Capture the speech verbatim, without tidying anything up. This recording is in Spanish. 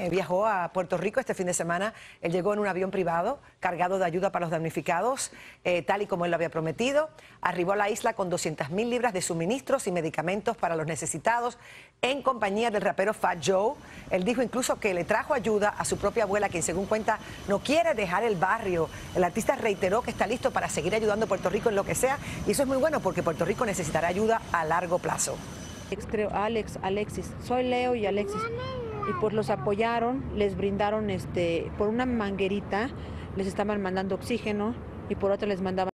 eh, viajó a Puerto Rico este fin de semana. Él llegó en un avión privado cargado de ayuda para los damnificados, eh, tal y como él lo había prometido. Arribó a la isla con doscientas mil libras de suministros y medicamentos para los necesitados en compañía del rapero Fat Joe. Él dijo incluso que le trajo ayuda a su propia abuela, quien según cuenta no quiere dejar el barrio. El artista reiteró que está listo para seguir ayudando a Puerto Rico en lo que sea, y eso es muy bueno porque Puerto Rico necesitará ayuda a largo plazo. Creo Alex, Alexis, soy Leo y Alexis, y pues los apoyaron, les brindaron este por una manguerita, les estaban mandando oxígeno y por otra les mandaban